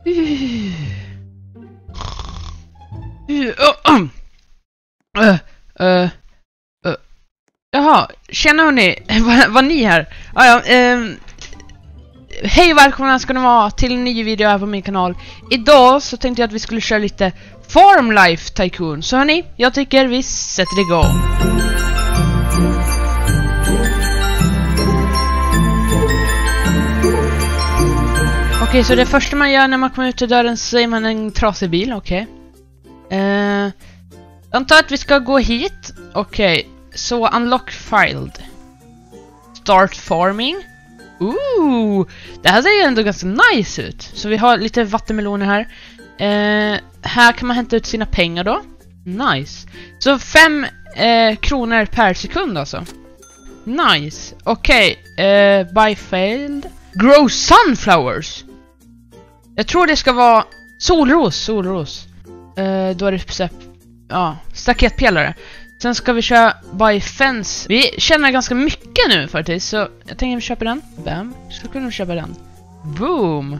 Jaha, tjena hörni, var ni här? Hej och välkomna ska ni vara till en ny video här på min kanal. Idag så tänkte jag att vi skulle köra lite Farm Life Tycoon. Så hörni, jag tycker vi sätter igång. Okej, så det första man gör när man kommer ut ur dörren så är man en trasig bil, okej. Jag antar att vi ska gå hit. Okej, så unlock filed. Start farming. Det här ser ju ändå ganska nice ut. Så vi har lite vattenmeloner här. Här kan man hämta ut sina pengar då. Nice. Så 5 kronor per sekund alltså. Nice. Okej, buy failed. Grow sunflowers. Jag tror det ska vara solros. Då är det så här, ja, staketpelare. Sen ska vi köra by fence. Vi tjänar ganska mycket nu faktiskt, så jag tänker vi köper den. Bam. Ska kunna köpa den. Boom.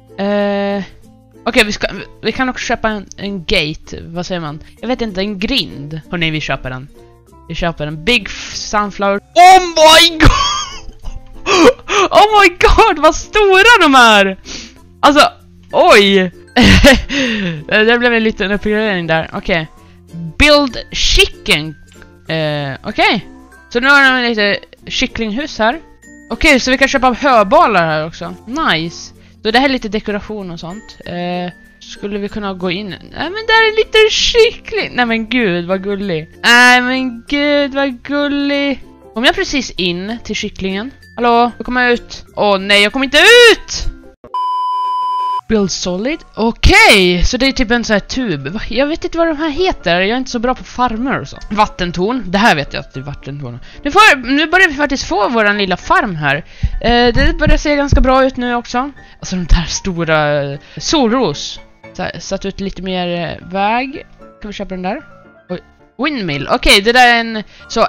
Okej, vi kan också köpa en gate. Vad säger man? Jag vet inte, en grind. Hörrni, vi köper den. Vi köper en big sunflower. Oh my god! Oh my god, vad stora de är! Alltså, oj! Det blev en liten uppgradering där. Okej. Build chicken. Okej. Så nu har vi lite kycklinghus här. Okej, så vi kan köpa höbalar här också. Nice. Så det här är lite dekoration och sånt. Skulle vi kunna gå in? Nej, men där är lite kyckling. Nej men gud, vad gullig. Nej men gud, vad gullig. Kom jag precis in till kycklingen? Hallå, jag kommer ut. Åh nej, jag kommer inte ut! Build solid. Okej, så det är typ en sån här tub. Jag vet inte vad de här heter. Jag är inte så bra på farmer och så. Vattentorn. Det här vet jag att det är vattentorn. Nu börjar vi faktiskt få våran lilla farm här. Det börjar se ganska bra ut nu också. Alltså de där stora solros. Satt ut lite mer väg. Kan vi köpa den där? Oj. Windmill. Okej, det där är en så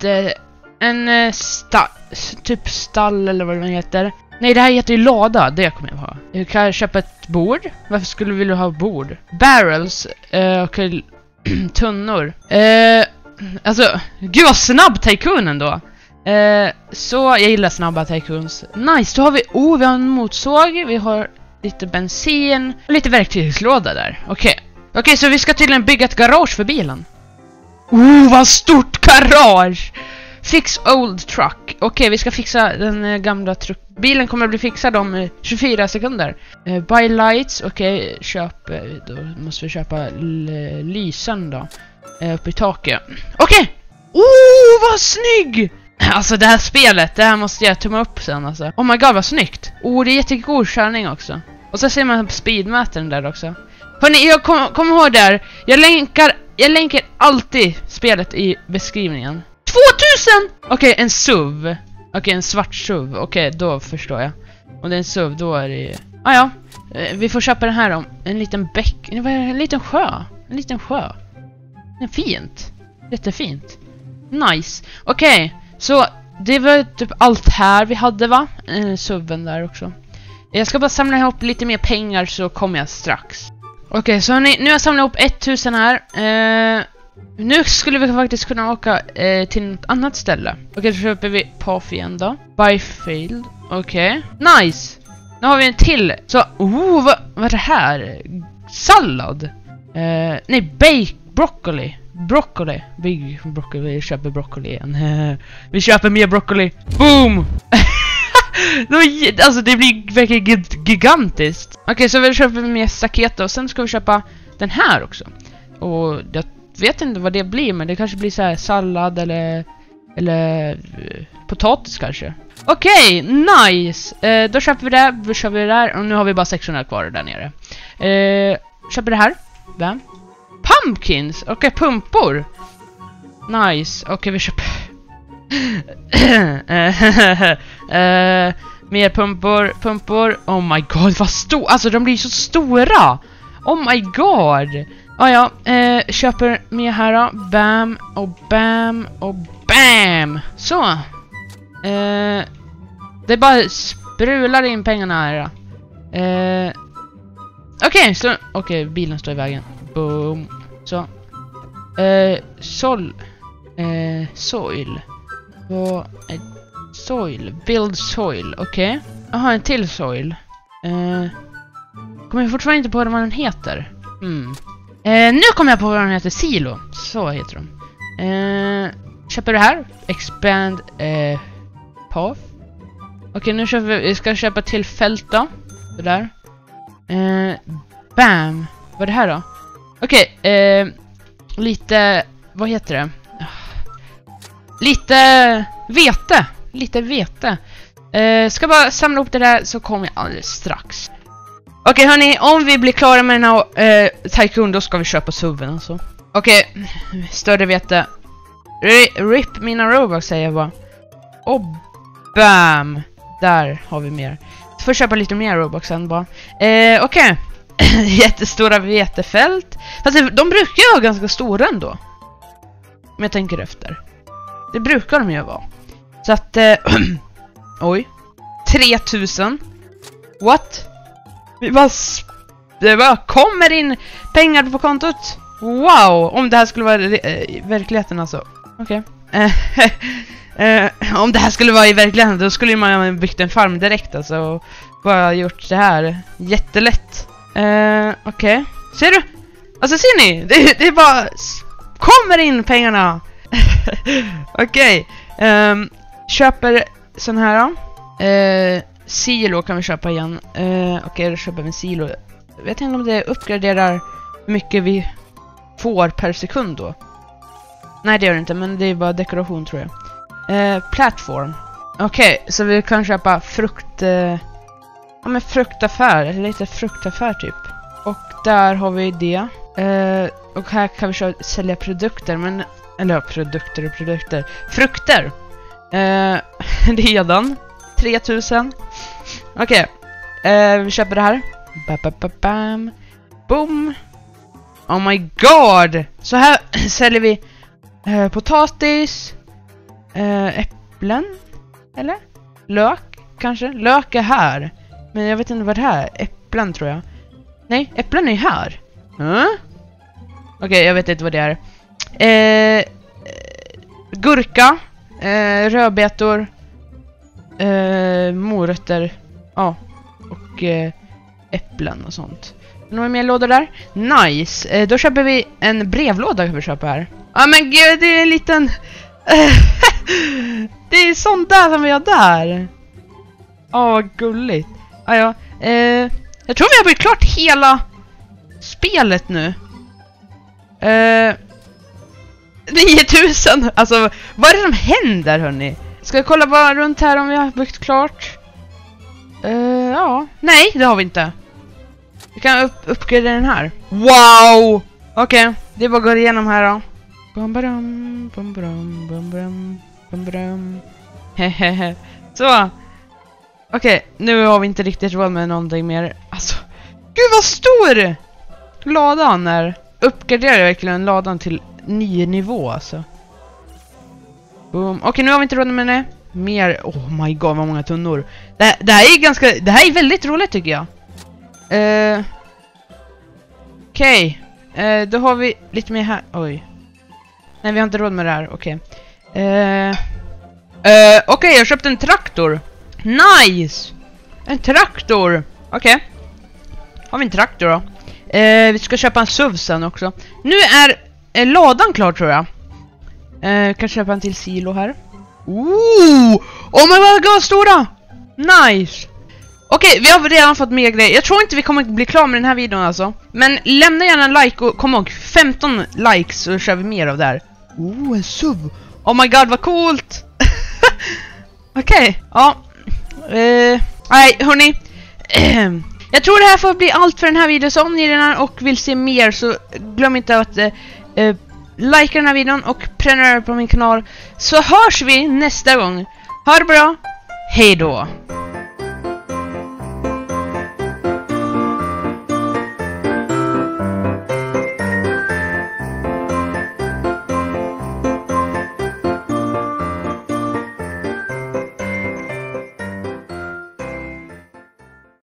typ stall eller vad det heter. Nej, det här heter ju lada. Det kommer jag ha. Jag kan köpa ett bord. Varför skulle vi vilja ha bord? Barrels. Okej. Tunnor. Alltså, gud vad snabb tycoonen då. Så jag gillar snabba tycoons. Nice, då har vi vi har en motsåg. Vi har lite bensin. Och lite verktygslåda där. Okej, så vi ska tydligen bygga ett garage för bilen. Vad stort garage! Fix old truck. Okej, vi ska fixa den gamla bilen kommer att bli fixad om 24 sekunder. Buy lights. Okej, köp. Då måste vi köpa lysen då. Upp i taket. Okej! Vad snygg! Alltså det här spelet, det här måste jag tumma upp sen alltså. Oh my god, vad snyggt. Det är jättegod körning också. Och så ser man speedmätaren där också. Hörrni, jag kom ihåg där. Jag länkar alltid spelet i beskrivningen. 2000! Okej, en SUV. Okej, en svart SUV. Okej, då förstår jag. Om det är en SUV, då är det... ja. Vi får köpa den här om. En liten bäck. En liten sjö. En liten sjö. Det är fint. Jättefint. Nice. Okej, så det var typ allt här vi hade, va? SUVen där också. Jag ska bara samla ihop lite mer pengar så kommer jag strax. Okej, så nu har jag samlat ihop 1000 här. Nu skulle vi faktiskt kunna åka till ett annat ställe. Okej, så köper vi Puff igen då. Buy failed. Okej. Nice! Nu har vi en till. Så, vad är det här? Sallad? Nej, broccoli. Big broccoli. Vi köper broccoli igen. Vi köper mer broccoli. Boom! Alltså det blir verkligen gigantiskt. Okej, så vi köper mer staket och sen ska vi köpa den här också. Och jag vet inte vad det blir, men det kanske blir så här sallad eller potatis kanske. Okej, nice. Då köper vi det, vi där och nu har vi bara 600 kvar där nere. Köper det här. Bam. Pumpkins. Okej, pumpor. Nice. Okej, vi köper mer pumpor. Oh my god, vad stor. Alltså de blir så stora. Oh my god. Ja, köper mer här då. Bam och bam och bam. Så. Det bara sprular in pengarna här då. Okej, så... Okej, bilen står i vägen. Boom. Så. Soil. Soil. Build soil. Okej. Jaha, en till soil. Kommer jag fortfarande inte på vad den heter. Nu kommer jag på vad den heter. Silo. Så heter de. Köper det här. Expand path. Okej, nu ska jag köpa till fält då. Det där. Bam. Vad är det här då? Okej, lite... Vad heter det? Lite vete. Ska bara samla upp det där så kommer jag alldeles strax. Okej, hörni, om vi blir klara med den här Tycoon, då ska vi köpa SUVen alltså. Okej, större vete. Rip mina Robux säger jag bara. Och bam. Där har vi mer. Så får jag köpa lite mer Robux sen bara. Okej. Jättestora vetefält. Fast de brukar ju vara ganska stora ändå. Om jag tänker efter. Det brukar de ju vara. Så att... oj. 3000. What? Det bara kommer in pengar på kontot. Wow. Om det här skulle vara verkligheten alltså. Okej. Om det här skulle vara i verkligheten, då skulle man ha byggt en farm direkt alltså. Och bara gjort det här. Jättelätt. Okej. Ser du? Alltså ser ni? Det är bara... Kommer in pengarna. Okej. Köper sån här då. Silo kan vi köpa igen. Okej, då köper vi en silo. Jag vet inte om det uppgraderar hur mycket vi får per sekund då. Nej, det gör det inte, men det är bara dekoration tror jag. Plattform. Okej, så vi kan köpa frukt... ja, men fruktaffär. Lite fruktaffär typ. Och där har vi det. Och här kan vi sälja produkter, men... Eller ja, produkter. Frukter! Redan. 3000. Okej. Vi köper det här. Bam. Boom. Oh my god! Så här säljer vi potatis. Äpplen. Eller? Lök, kanske? Lök är här. Men jag vet inte vad det här är. Äpplen tror jag. Nej, äpplen är här. Okej, jag vet inte vad det är. Gurka. Rödbetor. Morötter. Ja. Och äpplen och sånt. Några mer lådor där? Nice. Då köper vi en brevlåda kan vi köpa här. Ja men gud, det är en liten... det är sånt där som vi har där. Vad gulligt. Ja. Jag tror vi har blivit klart hela spelet nu. 9000. Alltså, vad är det som händer hörni? Ska jag kolla bara runt här om vi har byggt klart? Ja. Nej, det har vi inte. Vi kan uppgradera den här. Wow! Okej, det bara går igenom här då. Hehehe. Så. Okej, nu har vi inte riktigt råd med någonting mer. Alltså, gud vad stor ladan är. Uppgraderar verkligen ladan till ny nivå alltså. Boom. Okej, nu har vi inte råd med det. Mer. Oh my god, vad många tunnor. Det här är väldigt roligt tycker jag. Okej. Då har vi lite mer här. Oj. Nej, vi har inte råd med det här. Okej. Okej, jag köpte en traktor. Nice! En traktor. Okej. Har vi en traktor då? Vi ska köpa en SUV sen också. Nu är ladan klar tror jag. Kan köpa en till silo här. Oh my god, stora! Nice! Okej, vi har redan fått mer grejer. Jag tror inte vi kommer att bli klara med den här videon alltså. Men lämna gärna en like och kom ihåg 15 likes så kör vi mer av det här. En SUV! Oh my god, vad coolt! Okej, ja. Nej, hörni. Jag tror det här får bli allt för den här videon. Så om ni redan och vill se mer så glöm inte att likea den här videon och prenumerera på min kanal. Så hörs vi nästa gång. Ha det bra. Hej då.